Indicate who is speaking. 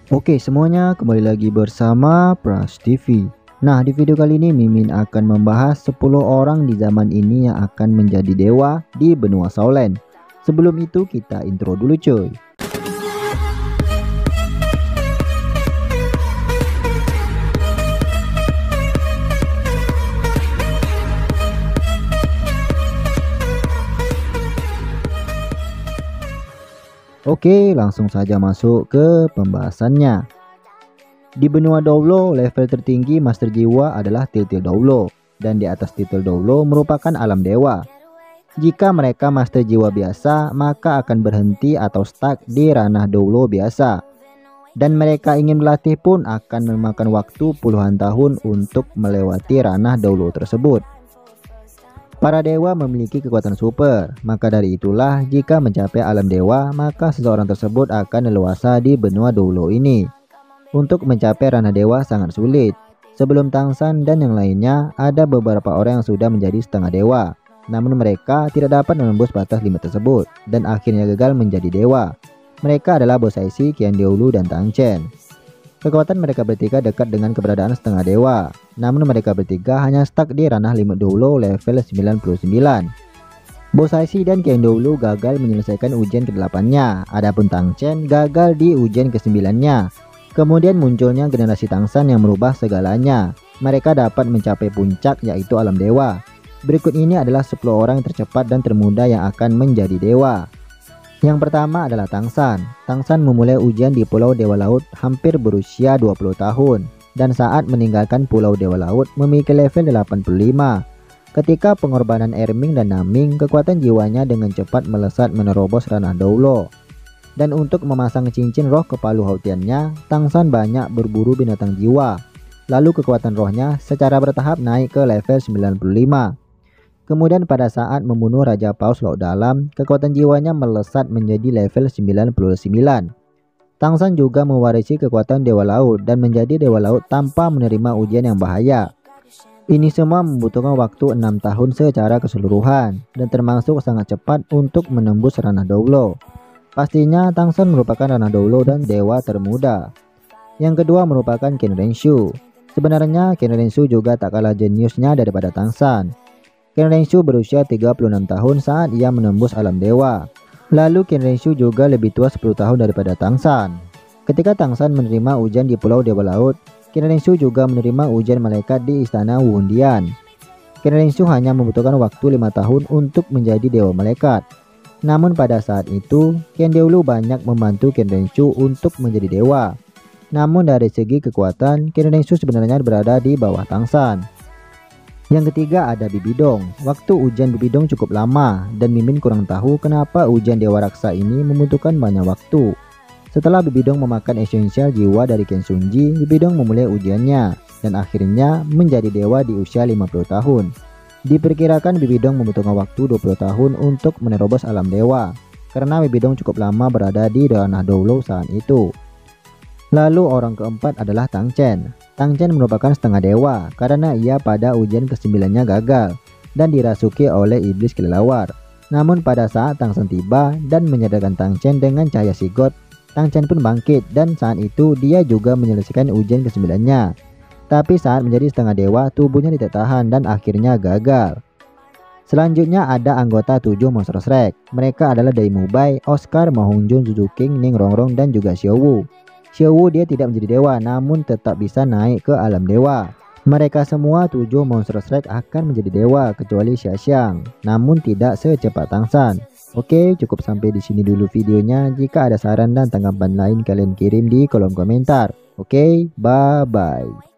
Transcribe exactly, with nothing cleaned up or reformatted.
Speaker 1: Oke semuanya, kembali lagi bersama Pras T V. Nah, di video kali ini Mimin akan membahas sepuluh orang di zaman ini yang akan menjadi dewa di benua Shaolin. Sebelum itu kita intro dulu cuy. Oke, langsung saja masuk ke pembahasannya. Di benua Doulo, level tertinggi Master Jiwa adalah Titil Doulo, dan di atas Titil Doulo merupakan alam dewa. Jika mereka Master Jiwa biasa, maka akan berhenti atau stuck di ranah Doulo biasa. Dan mereka ingin melatih pun akan memakan waktu puluhan tahun untuk melewati ranah Doulo tersebut. Para dewa memiliki kekuatan super, maka dari itulah jika mencapai alam dewa, maka seseorang tersebut akan leluasa di benua Doulo ini. Untuk mencapai ranah dewa sangat sulit. Sebelum Tangsan dan yang lainnya, ada beberapa orang yang sudah menjadi setengah dewa. Namun mereka tidak dapat menembus batas limit tersebut, dan akhirnya gagal menjadi dewa. Mereka adalah Bosaishi, Qian Diulu, dan Tang Chen. Kekuatan mereka bertiga dekat dengan keberadaan setengah dewa. Namun mereka bertiga hanya stuck di ranah limit Doulo level sembilan puluh sembilan. Bosaishi dan Qian Diulu gagal menyelesaikan ujian kedelapannya. Adapun Tang Chen gagal di ujian kesembilannya. Kemudian munculnya generasi Tangsan yang merubah segalanya. Mereka dapat mencapai puncak yaitu alam dewa. Berikut ini adalah sepuluh orang yang tercepat dan termuda yang akan menjadi dewa. Yang pertama adalah Tangsan. Tangsan memulai ujian di Pulau Dewa Laut hampir berusia dua puluh tahun. Dan saat meninggalkan Pulau Dewa Laut memiliki level delapan puluh lima. Ketika pengorbanan Erming dan Naming, kekuatan jiwanya dengan cepat melesat menerobos ranah Doulo. Dan untuk memasang cincin roh ke palu hautiannya, Tangsan banyak berburu binatang jiwa. Lalu kekuatan rohnya secara bertahap naik ke level sembilan puluh lima. Kemudian pada saat membunuh Raja Paus Laut Dalam, kekuatan jiwanya melesat menjadi level sembilan puluh sembilan. Tangsan juga mewarisi kekuatan Dewa Laut dan menjadi Dewa Laut tanpa menerima ujian yang bahaya. Ini semua membutuhkan waktu enam tahun secara keseluruhan dan termasuk sangat cepat untuk menembus ranah Doulo. Pastinya Tangsan merupakan ranah Doulo dan dewa termuda. Yang kedua merupakan Qin Renshu. Sebenarnya Qin Renshu juga tak kalah jeniusnya daripada Tangsan. Qin Renshu berusia tiga puluh enam tahun saat ia menembus alam dewa. Lalu Qin Renshu juga lebih tua sepuluh tahun daripada Tangsan. Ketika Tangsan menerima ujian di Pulau Dewa Laut, Qin Renshu juga menerima ujian malaikat di Istana Wuhundian. Qin Renshu hanya membutuhkan waktu lima tahun untuk menjadi dewa malaikat. Namun pada saat itu, Qian Diulu banyak membantu Qin Renshu untuk menjadi dewa. Namun dari segi kekuatan, Qin Renshu sebenarnya berada di bawah Tangsan. Yang ketiga ada Bibidong. Waktu ujian Bibidong cukup lama dan Mimin kurang tahu kenapa ujian Dewa Raksa ini membutuhkan banyak waktu. Setelah Bibidong memakan esensial jiwa dari Qin Shunji, Bibidong memulai ujiannya dan akhirnya menjadi dewa di usia lima puluh tahun. Diperkirakan Bibidong membutuhkan waktu dua puluh tahun untuk menerobos alam dewa karena Bibidong cukup lama berada di ranah Doulo saat itu. Lalu orang keempat adalah Tang Chen. Tang Chen merupakan setengah dewa karena ia pada ujian kesembilannya gagal dan dirasuki oleh iblis kelelawar. Namun pada saat Tangsan tiba dan menyadarkan Tang Chen dengan cahaya sigot, Tang Chen pun bangkit dan saat itu dia juga menyelesaikan ujian kesembilannya. Tapi saat menjadi setengah dewa, tubuhnya tidak tahan dan akhirnya gagal. Selanjutnya ada anggota tujuh Monster Shrek. Mereka adalah Dai Mubai, Oscar, Ma Hongjun, Zuzu King, Ning Rongrong, dan juga Xiao Wu. Xiao Wu dia tidak menjadi dewa namun tetap bisa naik ke alam dewa. Mereka semua tujuh Monster Shrek akan menjadi dewa kecuali Xia Xiang, namun tidak secepat Tangsan. Oke, cukup sampai di sini dulu videonya. Jika ada saran dan tanggapan lain kalian kirim di kolom komentar. Oke, bye bye.